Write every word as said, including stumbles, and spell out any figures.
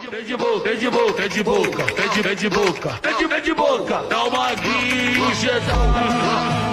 vem de boca, vem de boca, vem de boca, vem de, vem de boca, vem de, vem de boca. Dá uma guincheta.